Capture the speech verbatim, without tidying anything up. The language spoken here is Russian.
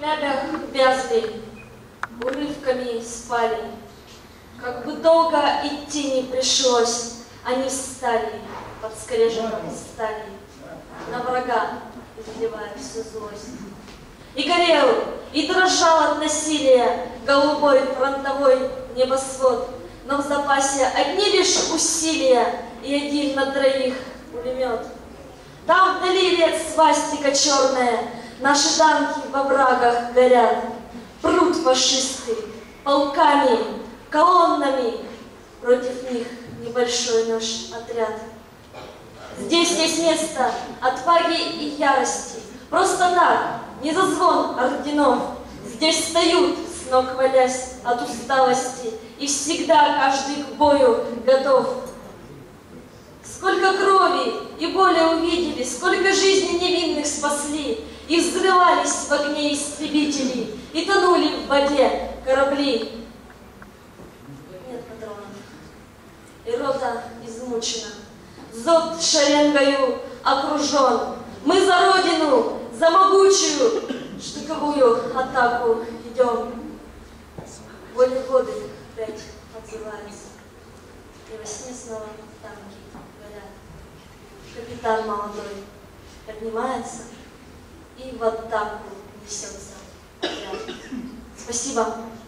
хлябях вязли, урывками спали. Как бы долго идти не пришлось, они встали под скрежетом стали, на врага изливая всю злость. И горел, и дрожал от насилия голубой фронтовой небосвод, но в запасе одни лишь усилия и один на троих пулемет. Там вдали лет свастика черная, наши танки во врагах горят. Прут фашисты полками, колоннами, против них небольшой наш отряд. Здесь есть место отваги и ярости, просто так, не за звон орденов. Здесь встают, с ног валясь от усталости, и всегда каждый к бою готов. Сколько крови и боли увидели, сколько жизней невинных спасли, и взрывались в огне истребители, и тонули в воде корабли. Нет патронов, и рота измучена, зод шеренгою окружен. Мы за Родину, за могучую штыковую атаку идем. Волю годы опять отзываются, и во сне снова танки горят. Капитан молодой поднимается и в атаку несется. Спасибо.